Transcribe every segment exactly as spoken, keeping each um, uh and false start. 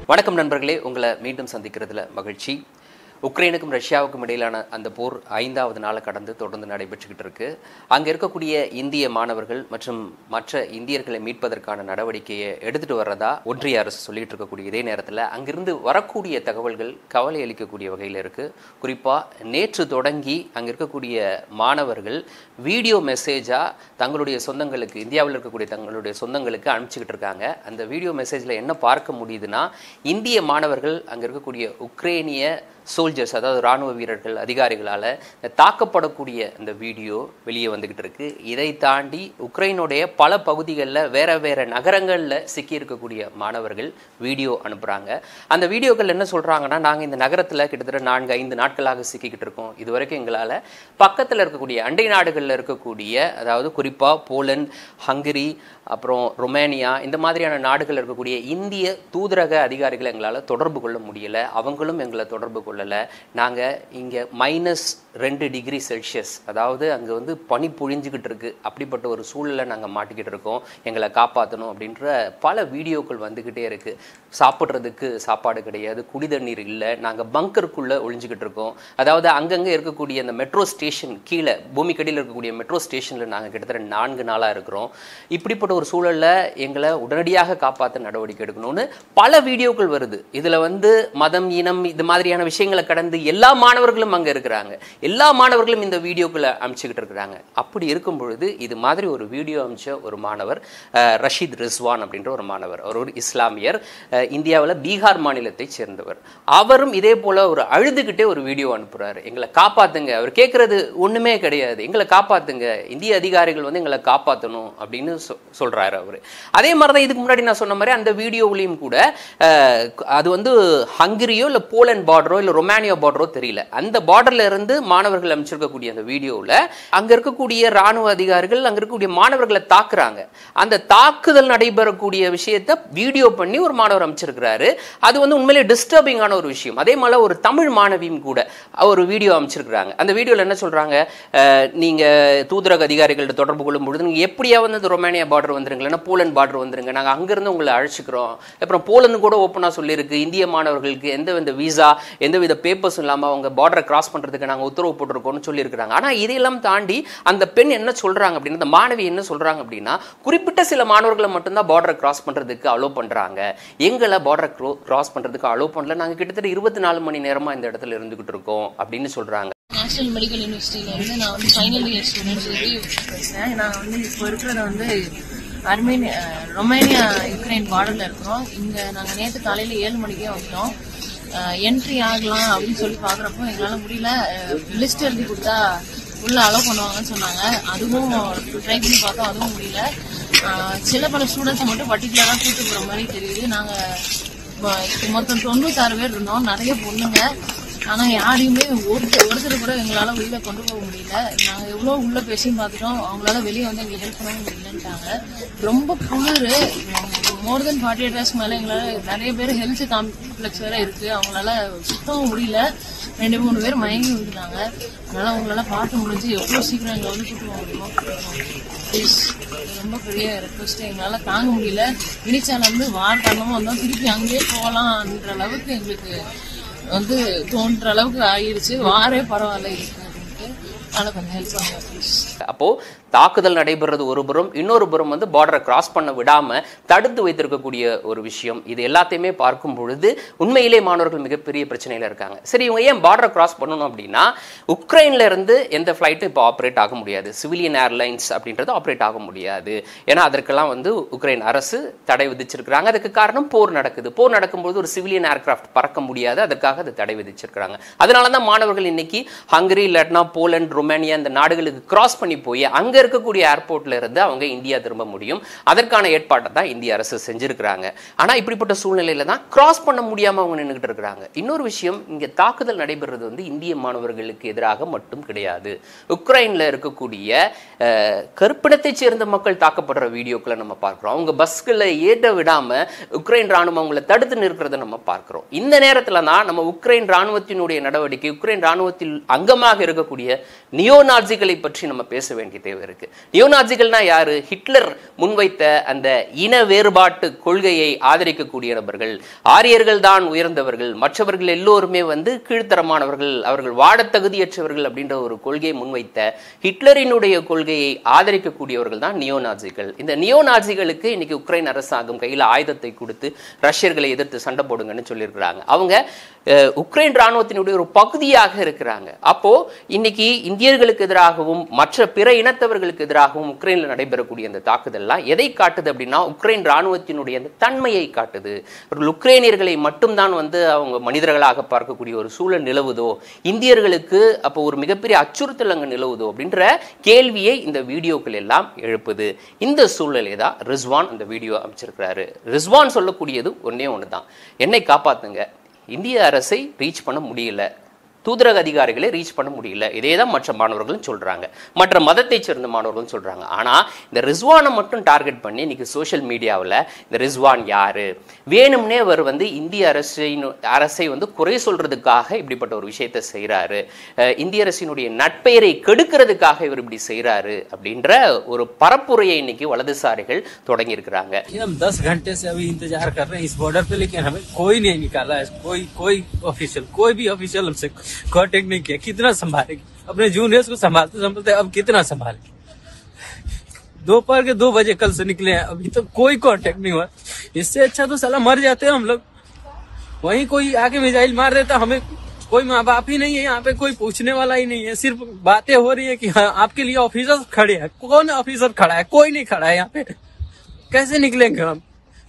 வணக்கம் நண்பர்களே, உங்களை மீண்டும் சந்திக்கிறதுல மகிழ்ச்சி. உக்ரைனுக்கும் ரஷ்யாவுக்கும் இடையிலான அந்த போர் ஐந்தாவது நாளை கடந்து தொடர்ந்து நடைபெற்றுக்கிட்டு இருக்கு. அங்கே இருக்கக்கூடிய இந்திய மாணவர்கள் மற்றும் மற்ற இந்தியர்களை மீட்பதற்கான நடவடிக்கையை எடுத்துட்டு வர்றதா ஒன்றிய அரசு சொல்லிட்டு இருக்கக்கூடிய இதே நேரத்தில் அங்கிருந்து வரக்கூடிய தகவல்கள் கவலை அளிக்கக்கூடிய வகையில் இருக்கு. குறிப்பா நேற்று தொடங்கி அங்கே இருக்கக்கூடிய மாணவர்கள் வீடியோ மெசேஜா தங்களுடைய சொந்தங்களுக்கு, இந்தியாவில் இருக்கக்கூடிய தங்களுடைய சொந்தங்களுக்கு அனுப்பிச்சுக்கிட்டு இருக்காங்க. அந்த வீடியோ மெசேஜ்ல என்ன பார்க்க முடியுதுன்னா, இந்திய மாணவர்கள் அங்கே இருக்கக்கூடிய உக்ரைனிய சோல்ஜர்ஸ், அதாவது ராணுவ வீரர்கள், அதிகாரிகளால் தாக்கப்படக்கூடிய அந்த வீடியோ வெளியே வந்துகிட்டு இருக்கு. இதை தாண்டி உக்ரைனுடைய பல பகுதிகளில் வேற வேற நகரங்களில் சிக்கி இருக்கக்கூடிய மாணவர்கள் வீடியோ அனுப்புறாங்க. அந்த வீடியோக்கள் என்ன சொல்றாங்கன்னா, நாங்கள் இந்த நகரத்தில் கிட்டத்தட்ட நான்கு ஐந்து நாட்களாக சிக்கிக்கிட்டு இருக்கோம். இது வரைக்கும் எங்களால் பக்கத்தில் இருக்கக்கூடிய அண்டை நாடுகளில் இருக்கக்கூடிய, அதாவது குறிப்பா போலந்து, ஹங்கரி, அப்புறம் ரொமேனியா, இந்த மாதிரியான நாடுகள் இருக்கக்கூடிய இந்திய தூதரக அதிகாரிகளை எங்களால் தொடர்பு கொள்ள முடியல. அவங்களும் எங்களை தொடர்பு கொள்ளல. நாங்கள் இங்கே மைனஸ் ரெண்டு டிகிரி செல்சியஸ், அதாவது அங்கே வந்து பனி பொழிஞ்சுக்கிட்டு இருக்கு. அப்படிப்பட்ட ஒரு சூழலை நாங்கள் மாட்டிக்கிட்டு இருக்கோம். எங்களை காப்பாற்றணும் அப்படின்ற பல வீடியோக்கள் வந்துக்கிட்டே இருக்கு. சாப்பிட்றதுக்கு சாப்பாடு கிடையாது, குடி தண்ணீர் இல்லை, நாங்கள் பங்கருக்குள்ளே ஒழிஞ்சுக்கிட்டு இருக்கோம். அதாவது அங்கங்கே இருக்கக்கூடிய அந்த மெட்ரோ ஸ்டேஷன், கீழே பூமிக்கடியில் இருக்கக்கூடிய மெட்ரோ ஸ்டேஷனில் நாங்கள் கிட்டத்தட்ட நான்கு நாளாக இருக்கிறோம். இப்படிப்பட்ட ஒரு சூழலில் எங்களை உடனடியாக காப்பாற்ற நடவடிக்கை எடுக்கணும்னு பல வீடியோக்கள் வருது. இதில் வந்து மதம், இனம், இது மாதிரியான விஷயங்களை கடந்து எல்லா மாணவர்களும் அங்கே இருக்கிறாங்க. எல்லா மாணவர்களும் இந்த வீடியோக்களை அனுப்பிச்சுக்கிட்டு இருக்கிறாங்க. அப்படி இருக்கும் பொழுது இது மாதிரி ஒரு வீடியோ அனுப்பிச்ச ஒரு மாணவர் ரஷீத் ரிஸ்வான் அப்படின்ற ஒரு மாணவர், அவர் ஒரு இஸ்லாமியர், இந்தியாவில் பீகார் மாநிலத்தை சேர்ந்தவர். அவரும் இதே போல ஒரு அழுதுகிட்டே ஒரு வீடியோ அனுப்புறாரு. எங்களை காப்பாத்துங்க. அவர் கேட்கறது ஒண்ணுமே கிடையாது, எங்களை காப்பாத்துங்க, இந்திய அதிகாரிகள் வந்து எங்களை காப்பாற்றணும் அப்படின்னு சொல்றாரு அவரு. அதே மாதிரிதான் இதுக்கு முன்னாடி நான் சொன்ன மாதிரி அந்த வீடியோவிலையும் கூட அது வந்து ஹங்கரியோ இல்ல போலந்து பார்டரோ இல்ல ரொமானியா பார்டரோ தெரியல, அந்த பார்டர்ல இருந்து மாணவர்கள் அமைச்சிருக்கக்கூடிய அந்த வீடியோவில் அங்க இருக்கக்கூடிய ராணுவ அதிகாரிகள் அங்க இருக்கக்கூடிய மாணவர்களை தாக்குறாங்க. அந்த தாக்குதல் நடைபெறக்கூடிய விஷயத்தை வீடியோ பண்ணி ஒரு மாணவர் அமைச்சிருக்கிறாரு. அது வந்து உண்மையிலே டிஸ்டர்பிங்கான ஒரு விஷயம். அதே மாதிரி ஒரு தமிழ் மாணவியும் கூட ஒரு வீடியோ அமைச்சிருக்கிறாங்க. அந்த வீடியோல என்ன சொல்றாங்க, நீங்க தூதரக அதிகாரிகள்ட்ட தொடர்பு கொள்ளும் பொழுது நீங்க எப்படியா வந்து ரொமானியா பார்டர் வந்துருங்களா, போலந்து பார்டர் வந்துருங்க, நாங்க அங்கிருந்து உங்களை அழைச்சிக்கிறோம். அப்புறம் போலந்து கூட ஓப்பனா சொல்லியிருக்கு, இந்திய மாணவர்களுக்கு எந்த வித விசா, எந்தவித பேப்பர்ஸும் இல்லாம அவங்க பார்டரை கிராஸ் பண்றதுக்கு நாங்க உத்தரவு போட்டிருக்கோம்னு சொல்லியிருக்கிறாங்க. ஆனா இதையெல்லாம் தாண்டி அந்த பெண் என்ன சொல்றாங்க அப்படின்னா, அந்த மாணவி என்ன சொல்றாங்க அப்படின்னா, குறிப்பிட்ட சில மாணவர்களை மட்டும்தான் பார்டரை கிராஸ் பண்றதுக்கு அலோ பண்றாங்க, எங்களை பார்டரை கிராஸ் பண்றதுக்கு அலோ பண்ணல, நாங்க கிட்டத்தட்ட இருபத்தி நாலு மணி நேரமா இந்த இடத்துல இருந்துகிட்டு இருக்கோம் அப்படின்னு சொல்றாங்க. நேஷனல் மெடிக்கல் யூனிவர்சிட்டியில இருந்து நான் வந்து ஃபைனல் இயர் ஸ்டூடெண்ட் சொல்லி பேசுறேன். நான் வந்து இப்போ இருக்கிறத வந்து அர்மேனியா ரொமேனியா யுக்ரைன் பார்டர்ல இருக்கிறோம். இங்க நாங்க நேற்று காலையில ஏழு மணிக்கே வந்துட்டோம். என்ட்ரி ஆகலாம் அப்படின்னு சொல்லி பாக்குறப்போ எங்களால முடியல. லிஸ்ட் எழுதி கொடுத்தா உள்ள அலோவ் பண்ணுவாங்கன்னு சொன்னாங்க. அதுவும் ட்ரை பண்ணி பார்த்தோம், அதுவும் முடியல. சில பல ஸ்டூடெண்ட்ஸ் மட்டும் பர்டிகுலரா கூட்டு போற மாதிரி தெரியுது. நாங்க மொத்தம் தொண்ணூத்தி ஆறு பேர் இருந்தோம், நிறைய பொண்ணுங்க. ஆனா யாரையுமே ஒருத்தர் ஒருத்தர் கூட எங்களால உள்ள கொண்டு போக முடியல. நாங்க எவ்வளவு உள்ள பேசியும் பார்த்துட்டோம், அவங்களால வெளியே வந்து எங்களுக்கு ஹெல்ப் பண்ணவும் முடியலன்ட்டாங்க. ரொம்ப குளிர், more than forty eight hours மேல எங்களால நிறைய பேர் ஹெல்த் காம்ப்ளெக்ஸ் வேற இருக்கு, அவங்களால சுத்தவும் முடியல. ரெண்டு மூணு பேர் மயங்கி விட்டுட்டாங்க. அதனால அவங்களால பார்க்க முடிஞ்சு எவ்வளவு சீக்கிரம் எங்களை வந்து கூட்டு போக முடியுமோ ப்ளீஸ். ரொம்ப பெரிய ரெக்வஸ்ட், எங்களால தாங்க முடியல. வினிச்சால இருந்து வார் காரணமா வந்தோம், திருப்பி அங்கேயே போகலான்ற அளவுக்கு எங்களுக்கு வந்து தோன்ற அளவுக்கு ஆயிடுச்சு. வாரே பரவாயில்ல இருக்கு அப்படின்ட்டு. அதனால கொஞ்சம் ஹெல்ப் பண்ணுங்க ப்ளீஸ். அப்போ தாக்குதல் நடைபெறது ஒரு புறம், இன்னொரு புறம் வந்து பார்டரை கிராஸ் பண்ண விடாம தடுத்து வைத்திருக்கக்கூடிய ஒரு விஷயம். இது எல்லாத்தையுமே பார்க்கும் பொழுது உண்மையிலே மாணவர்கள் மிகப்பெரிய பிரச்சனையில இருக்காங்க. சரி, இவங்க ஏன் பார்டரை கிராஸ் பண்ணணும் அப்படின்னா, உக்ரைன்ல இருந்து எந்த ஃபிளைட்டும் இப்போ ஆப்ரேட் ஆக முடியாது, சிவிலியன் ஏர்லைன்ஸ் அப்படின்றது ஆப்ரேட் ஆக முடியாது. ஏன்னா அதற்கெல்லாம் வந்து உக்ரைன் அரசு தடை விதிச்சிருக்கிறாங்க. அதுக்கு காரணம் போர் நடக்குது. போர் நடக்கும்போது ஒரு சிவிலியன் ஏர்கிராஃப்ட் பறக்க முடியாது, அதற்காக அது தடை விதிச்சிருக்கிறாங்க. அதனாலதான் மாணவர்கள் இன்னைக்கு ஹங்கரி, இல்லாட்டினா போலந்து, ரொமேனியா இந்த நாடுகளுக்கு கிராஸ் பண்ணி போய் அங்க இருக்கக்கூடிய ஏர்போர்ட்ல இருந்து அவங்க இந்தியா திரும்ப முடியும். அதற்கான ஏற்பாட்டை தான் இந்திய அரசு செஞ்சிருக்கிறாங்க. ஆனா இப்படிப்பட்ட சூழ்நிலையில தான் கிராஸ் பண்ண முடியாம அவங்க நின்றுகிட்டு இருக்கிறாங்க. இன்னொரு விஷயம், இங்க தாக்குதல் நடைபெறுறது வந்து இந்திய மாணவர்களுக்கு எதிராக மட்டும் கிடையாது. உக்ரைன்ல இருக்கக்கூடிய கருப்பினத்தை சேர்ந்த மக்கள் தாக்கப்படுற வீடியோக்களை நம்ம பார்க்கிறோம். அவங்க பஸ்களை ஏற்ற விடாம உக்ரைன் ராணுவம் அவங்களை தடுத்து நிற்கிறத நம்ம பார்க்கிறோம். இந்த நேரத்துல தான் நம்ம உக்ரைன் ராணுவத்தினுடைய நடவடிக்கை, உக்ரைன் ராணுவத்தில் அங்கமாக இருக்கக்கூடிய நியோநாஜிகளை பற்றி நம்ம பேச வேண்டிய தேவை இருக்கு. நியோநாஜிகள்னா யாரு? ஹிட்லர் முன்வைத்த அந்த இன வேறுபாட்டு கொள்கையை ஆதரிக்கக்கூடிய நபர்கள். ஆரியர்கள் தான் உயர்ந்தவர்கள், மற்றவர்கள் எல்லோருமே வந்து கீழ்த்தரமானவர்கள், அவர்கள் வாட தகுதியற்றவர்கள் அப்படின்ற ஒரு கொள்கையை முன்வைத்த ஹிட்லரினுடைய கொள்கையை ஆதரிக்கக்கூடியவர்கள் தான் நியோநாஜிகள். இந்த நியோநாஜிகளுக்கு இன்னைக்கு உக்ரைன் அரசாங்கம் கையில் ஆயுதத்தை கொடுத்து ரஷ்யர்களை எதிர்த்து சண்டை போடுங்கன்னு சொல்லியிருக்கிறாங்க. அவங்க உக்ரைன் ராணுவத்தினுடைய ஒரு பகுதியாக இருக்கிறாங்க. அப்போ இன்னைக்கு இந்தியர்களுக்கு எதிராகவும் மற்ற பிற இனத்தவர்களுக்கு எதிராகவும் உக்ரைன்ல நடைபெறக்கூடிய அந்த தாக்குதல்லாம் எதை காட்டுது அப்படின்னா உக்ரைன் ராணுவத்தினுடைய அந்த தன்மையை காட்டுது. உக்ரைனியர்களை மட்டும்தான் வந்து அவங்க மனிதர்களாக பார்க்கக்கூடிய ஒரு சூழல் நிலவுதோ, இந்தியர்களுக்கு அப்போ ஒரு மிகப்பெரிய அச்சுறுத்தல் அங்க நிலவுதோ அப்படின்ற கேள்வியை இந்த வீடியோக்கள் எல்லாம் எழுப்புது. இந்த சூழலே தான் ரிஸ்வான் இந்த வீடியோ அமைச்சிருக்கிறாரு. ரிஸ்வான் சொல்லக்கூடியது ஒன்னே ஒண்ணுதான், என்னை காப்பாத்துங்க, இந்திய அரசை ரீச் பண்ண முடியல, தூதரக அதிகாரிகளை ரீச் பண்ண முடியல. இதே தான் மற்ற மாணவர்களும் சொல்றாங்க, மற்ற மதத்தை சேர்ந்த மாணவர்களும் சொல்றாங்க. ஆனா இந்த ரிஸ்வானை மட்டும் டார்கெட் பண்ணி இன்னைக்கு சோஷியல் மீடியாவில் இந்த ரிஸ்வான் யாரு, வேணும்னே அவர் வந்து இந்திய அரசை அரசை வந்து குறை சொல்றதுக்காக இப்படிப்பட்ட ஒரு விஷயத்தை செய்யறாரு, இந்திய அரசினுடைய நட்பெயரை கெடுக்கிறதுக்காக இவர் இப்படி செய்யறாரு அப்படின்ற ஒரு பரப்புரையை இன்னைக்கு வலதுசாரிகள் தொடங்கி இருக்கிறாங்க. दस घंटे से अभी इंतजार कर रहे हैं इस बॉर्डर पे, लेकिन हमें कोई नहीं निकाला है, कोई कोई ऑफिशियल कोई भी ऑफिशियल हमसे कांटेक्ट नहीं किया। कितना संभालेगी अपने जूनियर्स को, संभालते संभालते अब कितना संभालेगी। दोपहर के दो बजे कल से निकले हैं, अभी तक कोई कांटेक्ट नहीं हुआ। इससे अच्छा तो साला मर जाते हैं हम लोग, वहीं कोई आके मिसाइल मार देता, हमें कोई माँ बाप ही नहीं है यहाँ पे, कोई पूछने वाला ही नहीं है। सिर्फ बातें हो रही है कि हाँ आपके लिए ऑफिसर खड़े हैं। कौन ऑफिसर खड़ा है? कोई नहीं खड़ा है यहाँ पे, कैसे निकलेंगे हम?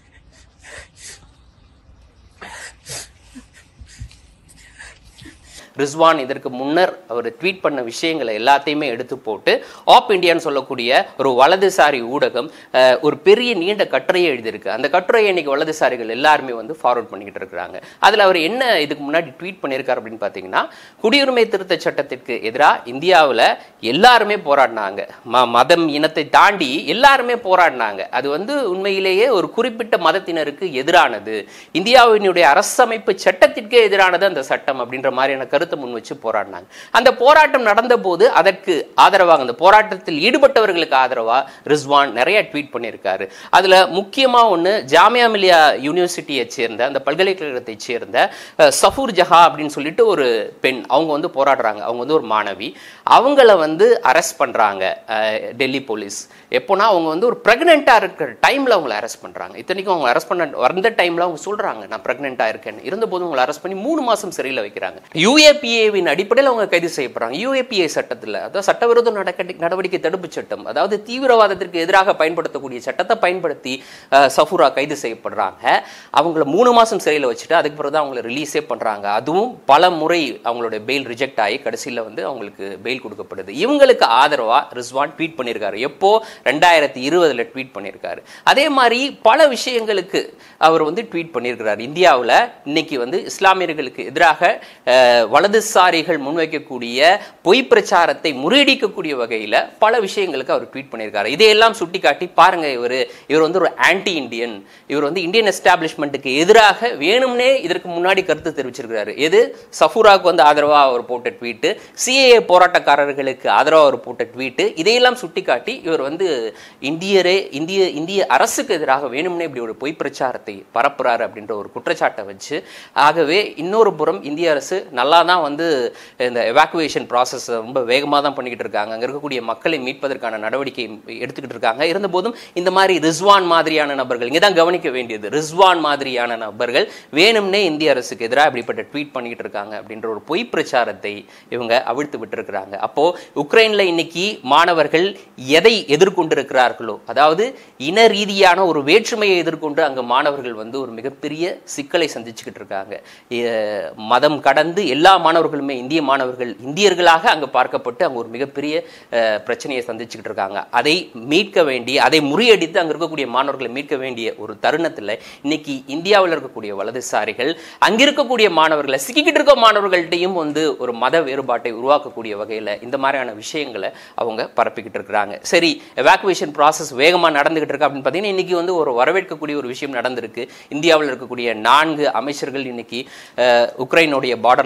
ரிஸ்வான் இதற்கு முன்னர் அவர் ட்வீட் பண்ண விஷயங்களை எல்லாத்தையுமே எடுத்து போட்டு ஆப் இண்டியான்னு சொல்லக்கூடிய ஒரு வலதுசாரி ஊடகம் ஒரு பெரிய நீண்ட கட்டுரையை எழுதியிருக்கு. அந்த கட்டுரையை இன்னைக்கு வலதுசாரிகள் எல்லாருமே வந்து ஃபார்வர்ட் பண்ணிக்கிட்டு இருக்கிறாங்க. அதில் அவர் என்ன இதுக்கு முன்னாடி ட்வீட் பண்ணியிருக்காரு அப்படின்னு பார்த்தீங்கன்னா, குடியுரிமை திருத்த சட்டத்திற்கு எதிராக இந்தியாவில் எல்லாருமே போராடினாங்க, ம மதம் இனத்தை தாண்டி எல்லாருமே போராடினாங்க. அது வந்து உண்மையிலேயே ஒரு குறிப்பிட்ட மதத்தினருக்கு எதிரானது, இந்தியாவினுடைய அரசமைப்பு சட்டத்திற்கே எதிரானது அந்த சட்டம் அப்படின்ற மாதிரியான கருத்து முன் வச்சு போராடினாங்க. அந்த போராட்டம் நடந்த போது அதற்கு ஆதரவாக, அந்த போராட்டத்தில் ஈடுபட்டவர்களுக்கு ஆதரவா ரிஸ்வான் நிறைய ட்வீட் பண்ணியிருக்காரு. அதுல முக்கியமா ஒண்ணு, ஜாமியா மில்லியா யூனிவர்சிட்டியை சேர்ந்த அந்த பல்கலைக்கழகத்தை சேர்ந்த சஃபூர் ஜஹா அப்படின்னு சொல்லிட்டு ஒரு பெண், அவங்க வந்து போராடுறாங்க. அவங்க வந்து ஒரு மாணவி, அவங்கள வந்து அரெஸ்ட் பண்றாங்க டெல்லி போலீஸ். எப்போனா அவங்க வந்து ஒரு பிரெக்னெண்டா இருக்கிற டைம்ல அவங்களை அரெஸ்ட் பண்றாங்க. இத்தனைக்கும் அவங்க அரெஸ்ட் பண்ண வந்த டைம்ல அவங்க சொல்றாங்க நான் பிரெக்னெண்டா இருக்கேன்னு. இருந்த போது அவங்களை அரெஸ்ட் பண்ணி மூணு மாசம் சிறையில் வைக்கிறாங்க. யூஏபிஏவின் அடிப்படையில் அவங்க கைது செய்யப்படுறாங்க. யூஏபிஏ சட்டத்தில், அதாவது சட்டவிரோத நடவடிக்கை தடுப்பு சட்டம், அதாவது தீவிரவாதத்திற்கு எதிராக பயன்படுத்தக்கூடிய சட்டத்தை பயன்படுத்தி சஃபூரா கைது செய்யப்படுறாங்க. அவங்கள மூணு மாசம் சிறையில் வச்சுட்டு அதுக்கு பிறகு தான் அவங்களை ரிலீஸே பண்றாங்க. அதுவும் பல முறை அவங்களுடைய பெயில் ரிஜெக்ட் ஆகி கடைசியில் வந்து அவங்களுக்கு பெயில் கொடுக்கப்படுது. இவங்களுக்கு ஆதரவா ரிஸ்வான் ட்வீட் பண்ணியிருக்காரு. எப்போ? ரெண்டாயிரத்தி இருபதுல ட்வீட் பண்ணியிருக்காரு. அதே மாதிரி பல விஷயங்களுக்கு அவர் வந்து ட்வீட் பண்ணியிருக்கிறார். இந்தியாவில் இன்னைக்கு வந்து இஸ்லாமியர்களுக்கு எதிராக வலதுசாரிகள் முன்வைக்கக்கூடிய பொய் பிரச்சாரத்தை முறியடிக்கக்கூடிய வகையில் பல விஷயங்களுக்கு அவர் ட்வீட் பண்ணியிருக்காரு. இதையெல்லாம் சுட்டி காட்டி பாருங்க, இவர் இவர் வந்து ஒரு ஆன்டி இண்டியன், இவர் வந்து இந்தியன் எஸ்டாப்ளிஷ்மெண்ட்டுக்கு எதிராக வேணும்னே இதற்கு முன்னாடி கருத்து தெரிவிச்சிருக்கிறாரு. எது? சஃபூராவுக்கு வந்து ஆதரவாக அவர் போட்ட ட்வீட்டு, சிஏஏ போராட்டக்காரர்களுக்கு ஆதரவாக அவர் போட்ட ட்வீட்டு, இதையெல்லாம் சுட்டி காட்டி இவர் வந்து இந்தியரே இந்திய இந்திய அரசுக்கு எதிராக வேணும்னே இப்படி ஒரு பொய் பிரச்சாரத்தை பரப்புறாரு அப்படின்ற ஒரு குற்றச்சாட்டை வச்சு, ஆகவே இன்னொரு புறம் இந்திய அரசு நல்லா தான் வந்து இந்த எவாக்குவேஷன் ப்ராசஸ் ரொம்ப வேகமாக தான் பண்ணிக்கிட்டு இருக்காங்க. அங்கே இருக்கக்கூடிய மக்களை மீட்பதற்கான நடவடிக்கை எடுத்துக்கிட்டு இருக்காங்க. இருந்தபோதும் இந்த மாதிரி ரிஸ்வான் மாதிரியான நபர்கள், இங்கே தான் கவனிக்க வேண்டியது, ரிஸ்வான் மாதிரியான நபர்கள் வேணும்னே இந்திய அரசுக்கு எதிராக இப்படிப்பட்ட ட்வீட் பண்ணிக்கிட்டு இருக்காங்க அப்படின்ற ஒரு பொய் பிரச்சாரத்தை இவங்க அவிழ்த்து விட்டு இருக்கிறாங்க. அப்போ உக்ரைன்ல இன்னைக்கு மாணவர்கள் எதை எதிர்கொண்டிருக்கிறார்களோ, அதாவது இன ரீதியான ஒரு வேற்றுமையை எதிர்கொண்டு அங்க மாணவர்கள் வந்து ஒரு மிகப்பெரிய சிக்கலை சந்திச்சுக்கிட்டு இருக்காங்க. மதம் கடந்து எல்லா மாணவர்களுமே, இந்திய மாணவர்கள் இந்தியர்களாக அங்க பார்க்கப்பட்டு அங்க ஒரு மிகப்பெரிய பிரச்சனையை சந்திச்சுக்கிட்டு இருக்காங்க. அதை மீட்க வேண்டிய, அதை முறியடித்து அங்க இருக்கக்கூடிய மாணவர்களை மீட்க வேண்டிய ஒரு தருணத்துல இன்னைக்கு இந்தியாவில் இருக்கக்கூடிய வலதுசாரிகள் அங்க இருக்கக்கூடிய மாணவர்களை, சிக்கிக்கிட்டு இருக்க மாணவர்கள்ட்டையும் வந்து ஒரு மத வேறுபாட்டை உருவாக்கக்கூடிய வகையில இந்த மாதிரியான விஷயங்களை அவங்க பரப்பிக்கிட்டு இருக்கிறாங்க. சரி, எவாக்குவேஷன் ப்ராசஸ் வேகமா நடந்துகிட்டு இருக்கு அப்படின்னு பார்த்தீங்கன்னா, இன்னைக்கு வந்து ஒரு வரவேற்கக்கூடிய ஒரு விஷயம் நடந்திருக்கு. இந்தியாவில் இருக்கக்கூடிய நான்கு அமைச்சர்கள் இன்னைக்கு உக்ரைனுடைய பார்டர்ல இருக்கக்கூடிய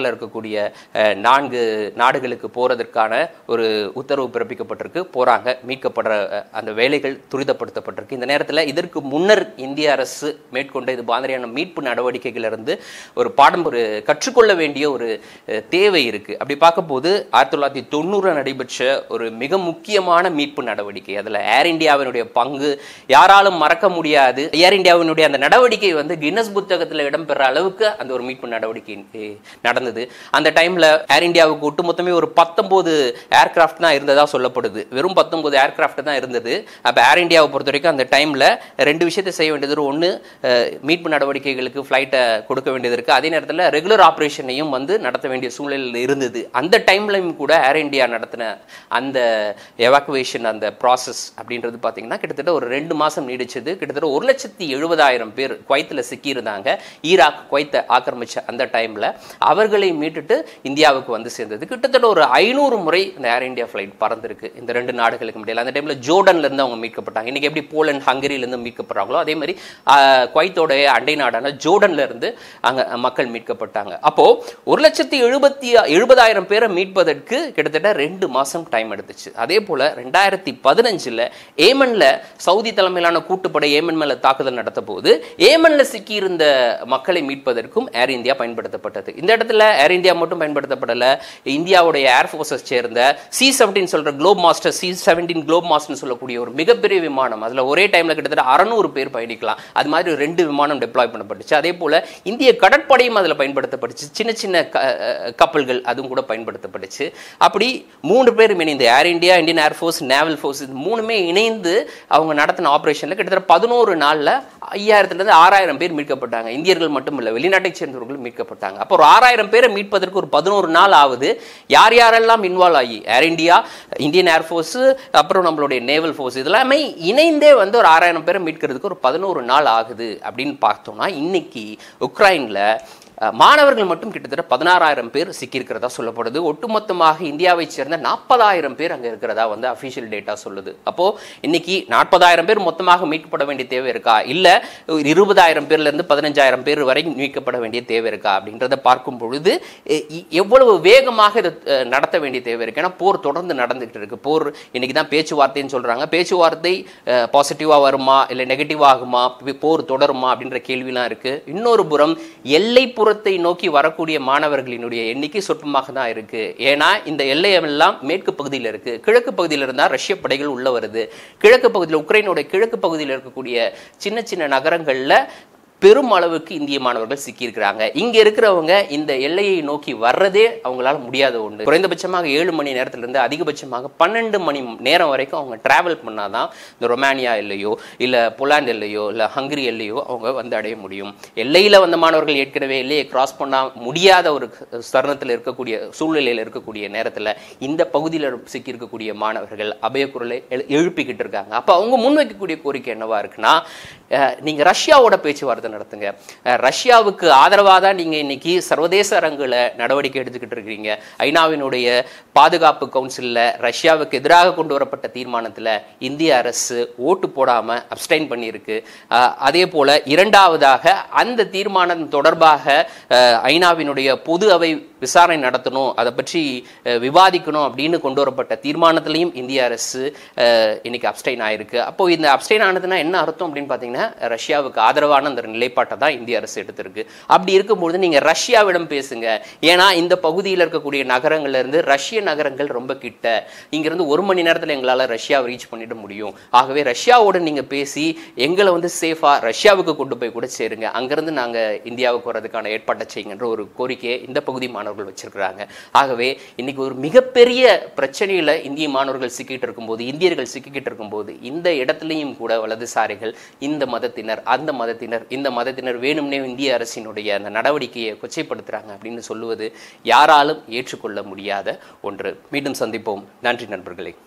இருக்கக்கூடிய நான்கு நாடுகளுக்கு போறதற்கான ஒரு உத்தரவு பிறப்பிக்கப்பட்டிருக்கு. போறாங்க, மீட்கப்படுற அந்த வேலைகள் துரிதப்படுத்தப்பட்டிருக்கு. இந்த நேரத்தில் இதற்கு முன்னர் இந்திய அரசு மேற்கொண்ட இது மாதிரியான மீட்பு நடவடிக்கைகள் இருந்து ஒரு பாடம் ஒரு கற்றுக்கொள்ள வேண்டிய ஒரு தேவை இருக்கு. அப்படி பார்க்கும்போது ஆயிரத்தி தொள்ளாயிரத்தி தொண்ணூறு நடைபெற்ற ஒரு மிக முக்கியமான மீட்பு நடவடிக்கை, அதுல ஏர் இந்தியாவினுடைய பங்கு யாராலும் மறக்க முடியாது. ஏர் இந்தியாவினுடைய அந்த நடவடிக்கை வந்து கின்னஸ் புத்தகத்தில் இடம்பெற அளவுக்கு அந்த ஒரு மீட்பு நடவடிக்கை நடந்தது. அந்த டைம்ல ஏர் இந்தியாவுக்கு ஒட்டுமொத்தமே ஒரு பத்தொன்பது ஏர்கிராஃப்ட் தான் இருந்ததா சொல்லப்படுது. வெறும் பத்தொன்பது ஏர்கிராஃப்ட் தான் இருந்தது. அப்ப ஏர் இந்தியாவை பொறுத்த வரைக்கும் அந்த டைம்ல ரெண்டு விஷயத்தை செய்ய வேண்டியது. ஒன்று, மீட்பு நடவடிக்கைகளுக்கு ஃபிளைட்டை கொடுக்க வேண்டியது இருக்கு. அதே நேரத்தில் ரெகுலர் ஆபரேஷனையும் வந்து நடத்த வேண்டிய சூழலில் இருந்தது. அந்த டைம்லையும் கூட ஏர் இந்தியா நடத்தின அந்த எவாக்குவேஷன் அந்த ப்ராசஸ் அப்படின்றது பார்த்தீங்கன்னா கிட்டத்தட்ட ஒரு ரெண்டு மாசம் நீடிச்சது. கிட்டத்தட்ட ஒரு லட்சத்தி எழுபதாயிரம் பேர் குவைத்தில் சிக்கியிருந்தாங்க. ஈராக் குவைத்தை ஆக்கிரமிச்ச அந்த டைம்ல அவர்களை மீட்டுட்டு இந்தியாவுக்கு வந்து சேர்ந்தது. கிட்டத்தட்ட ஒரு ஐநூறு முறை இந்த ஏர் இந்தியா ஃபிளைட் பறந்திருக்கு இந்த ரெண்டு நாடுகளுக்கு முடியல. அந்த டைம்ல ஜோர்டன்ல இருந்து அவங்க மீட்கப்பட்டாங்க. இன்னைக்கு எப்படி போலண்ட், ஹங்கரியில இருந்து மீட்கப்படுறாங்களோ அதே மாதிரி குவைத்தோடைய அண்டை நாடான ஜோர்டன்ல இருந்து அங்க மக்கள் மீட்கப்பட்டாங்க. அப்போ ஒரு லட்சத்தி எழுபத்தி எழுபதாயிரம் பேரை மீட்பதற்கு கிட்டத்தட்ட ரெண்டு மாசம் டைம் எடுத்துச்சு. அதே போல ரெண்டாயிரத்தி பதினஞ்சுல ஏமன்ல சவுதி தலைமையிலான கூட்டுப்படை ஏமன் மேல தாக்குதல் நடத்த போது ஏமன்ல சிக்கி இருந்த மக்களை மீட்பதற்கும் ஏர் இந்தியா பயன்படுத்தப்பட்டது. இந்த இடத்துல ஏர் இந்தியா மட்டும் பயன்படுத்தப்படல, இந்தியாவுடைய ஏர்போர்ஸை சேர்ந்த சி செவன்டீன் சொல்ற Globemaster C seventeen Globemaster சொல்லக்கூடிய ஒரு மிகப்பெரிய விமானம், அதுல ஒரே டைம்ல கிட்டத்தட்ட அறுநூறு பேர் பயணிக்கலாம். அது மாதிரி ரெண்டு விமானம் டெப்ளாய் பண்ணப்பட்டுச்சு. அதே போல இந்திய கடற்படையும் அதுல பயன்படுத்தப்பட்டுச்சு. சின்ன சின்ன கப்பல்கள் அதுவும் கூட பயன்படுத்தப்பட்டுச்சு. அப்படி மூன்று பேரும் இணைந்து Air India, Indian air force, naval force இது மூணுமே இணைந்து அவங்க நடத்தின ஆபரேஷன்ல கிட்டத்தட்ட பதினோரு நாள்ல ஐயாயிரத்துல இருந்து ஆறாயிரம் பேர் மீட்கப்பட்டாங்க. இந்தியர்கள் மட்டும் இல்ல, வெளிநாட்டை சேர்ந்தவர்கள் மீட்கப்பட்டாங்க. அப்போ ஒரு ஆறாயிரம் பேரை மீட்பதற்கு ஒரு பதினோரு நாள் ஆகுது. யார் யாரெல்லாம் இன்வால்வ் ஆகி ஏர் இந்தியா, இந்தியன் ஏர்ஃபோர்ஸ், அப்புறம் நம்மளுடைய நேவல் ஃபோர்ஸ் இதெல்லாமே இணைந்தே வந்து ஒரு ஆறாயிரம் பேரை மீட்கிறதுக்கு ஒரு பதினோரு நாள் ஆகுது அப்படின்னு பார்த்தோம்னா இன்னைக்கு உக்ரைன்ல மாணவர்கள் மட்டும் கிட்டத்தட்ட பதினாறாயிரம் பேர் சிக்கியிருக்கிறதா சொல்லப்படுது. ஒட்டுமொத்தமாக இந்தியாவை சேர்ந்த நாற்பதாயிரம் பேர் அங்க இருக்கிறதா வந்து அபிஷியல் டேட்டா சொல்லுது. அப்போ இன்னைக்கு நாற்பதாயிரம் பேர் மொத்தமாக மீட்கப்பட வேண்டிய தேவை இருக்கா, இல்ல இருபதாயிரம் பேர்ல இருந்து பதினஞ்சாயிரம் பேர் வரை மீட்கப்பட வேண்டிய தேவை இருக்கா அப்படின்றத பார்க்கும் பொழுது எவ்வளவு வேகமாக இதை நடத்த வேண்டிய தேவை இருக்கு. ஏன்னா போர் தொடர்ந்து நடந்துகிட்டு இருக்கு. போர் இன்னைக்கு தான் பேச்சுவார்த்தைன்னு சொல்றாங்க. பேச்சுவார்த்தை பாசிட்டிவா வருமா இல்ல நெகட்டிவ் ஆகுமா, போர் தொடருமா அப்படின்ற கேள்விலாம் இருக்கு. இன்னொரு புறம் எல்லை நோக்கி வரக்கூடிய மாணவர்களினுடைய எண்ணிக்கை சொற்பமாக தான் இருக்கு. ஏன்னா இந்த எல்லையெல்லாம் மேற்கு பகுதியில் இருக்கு. கிழக்கு பகுதியில் இருந்தா ரஷ்ய படைகள் உள்ள வருது. கிழக்கு பகுதியில் உக்ரைனோட கிழக்கு பகுதியில் இருக்கக்கூடிய சின்ன சின்ன நகரங்கள்ல பெரும் அளவுக்கு இந்திய மாணவர்கள் சிக்கி இருக்கிறாங்க. இங்க இருக்கிறவங்க இந்த எல்லையை நோக்கி வர்றதே அவங்களால முடியாத ஒன்று. குறைந்தபட்சமாக ஏழு மணி நேரத்துல இருந்து அதிகபட்சமாக பன்னெண்டு மணி நேரம் வரைக்கும் அவங்க டிராவல் பண்ணாதான் இந்த ரொமானியா எல்லையோ இல்ல போலாந்து எல்லையோ இல்ல ஹங்கரி எல்லையோ அவங்க வந்து அடைய முடியும். எல்லையில வந்த மாணவர்கள் ஏற்கனவே எல்லையை கிராஸ் பண்ண முடியாத ஒரு தருணத்தில் இருக்கக்கூடிய சூழ்நிலையில் இருக்கக்கூடிய நேரத்துல இந்த பகுதியில் சிக்கி இருக்கக்கூடிய மாணவர்கள் அபயக்குரலை எழுப்பிக்கிட்டு இருக்காங்க. அப்ப அவங்க முன்வைக்கக்கூடிய கோரிக்கை என்னவா இருக்குன்னா, நீங்க ரஷ்யாவோட பேச்சுவார்த்தை நடத்துங்க. ரஷ்யாவுக்கு ஆதரவாக தான் நீங்க இன்னைக்கு சர்வதேச அரங்குல நடவடிக்கை எடுத்துக்கிட்டு இருக்கீங்க. ஐநாவினுடைய பாதுகாப்பு கவுன்சில்ல ரஷ்யாவுக்கு எதிராக கொண்டு வரப்பட்ட தீர்மானத்துல இந்திய அரசு ஓட்டு போடாம அப்ஸ்டைன் பண்ணியிருக்கு. அதே போல இரண்டாவதாக அந்த தீர்மானம் தொடர்பாக ஐநாவினுடைய பொது அவை விசாரணை நடத்தணும், அதை பற்றி விவாதிக்கணும் அப்படின்னு கொண்டு வரப்பட்ட தீர்மானத்திலையும் இந்திய அரசு இன்னைக்கு அப்ஸ்டைன் ஆயிருக்கு. அப்போ இந்த அப்ஸ்டைன் ஆனதுன்னா என்ன அர்த்தம் அப்படின்னு பாத்தீங்கன்னா, ரஷ்யாவுக்கு ஆதரவான அந்த நிலைப்பாட்டை தான் இந்திய அரசு எடுத்திருக்கு. அப்படி இருக்கும்போது நீங்க ரஷ்யாவிடம் பேசுங்க. ஏன்னா இந்த பகுதியில் இருக்கக்கூடிய நகரங்கள்ல இருந்து ரஷ்ய நகரங்கள் ரொம்ப கிட்ட, இங்க இருந்து ஒரு மணி நேரத்தில் எங்களால ரஷ்யாவை ரீச் பண்ணிட முடியும். ஆகவே ரஷ்யாவோட நீங்க பேசி எங்களை வந்து சேஃபா ரஷ்யாவுக்கு கொண்டு போய் கூட சேருங்க, அங்கிருந்து நாங்க இந்தியாவுக்கு வர்றதுக்கான ஏற்பாட்டை செய்யுங்கன்ற ஒரு கோரிக்கையை இந்த பகுதி மாணவர்கள் வச்சிருக்கிறாங்க. ஆகவே இன்னைக்கு ஒரு மிகப்பெரிய பிரச்சனையில இந்திய மாணவர்கள் சிக்கிட்டு இருக்கும்போது, இந்தியர்கள் சிக்கிக்கிட்டு இருக்கும்போது, இந்த இடத்துலையும் கூட வலதுசாரிகள் இந்த மதத்தினர் அந்த மதத்தினர் இந்த மதத்தினர் வேணும்னே இந்திய அரசினுடைய அந்த நடவடிக்கையை கொச்சைப்படுத்துறாங்க அப்படின்னு சொல்லுவது யாராலும் ஏற்றுக்கொள்ள முடியாத ஒன்று. மீண்டும் சந்திப்போம். நன்றி நண்பர்களே.